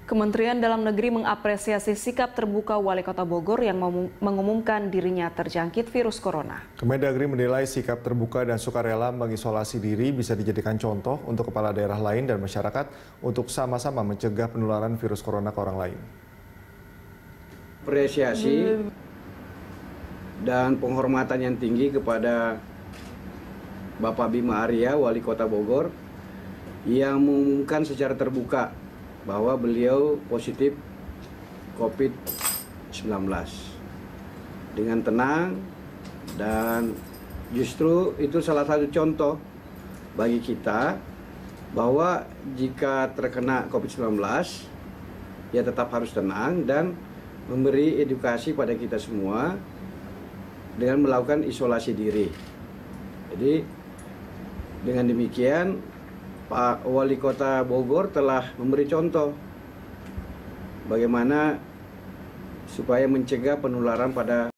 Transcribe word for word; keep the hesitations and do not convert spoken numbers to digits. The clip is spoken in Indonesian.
Kementerian Dalam Negeri mengapresiasi sikap terbuka Wali Kota Bogor yang mengumumkan dirinya terjangkit virus corona. Kemendagri menilai sikap terbuka dan sukarela mengisolasi diri bisa dijadikan contoh untuk kepala daerah lain dan masyarakat untuk sama-sama mencegah penularan virus corona ke orang lain. Apresiasi dan penghormatan yang tinggi kepada Bapak Bima Arya, Wali Kota Bogor, yang mengumumkan secara terbuka bahwa beliau positif COVID sembilan belas dengan tenang, dan justru itu salah satu contoh bagi kita bahwa jika terkena COVID sembilan belas ya tetap harus tenang dan memberi edukasi pada kita semua dengan melakukan isolasi diri. Jadi dengan demikian Pak Wali Kota Bogor telah memberi contoh bagaimana supaya mencegah penularan pada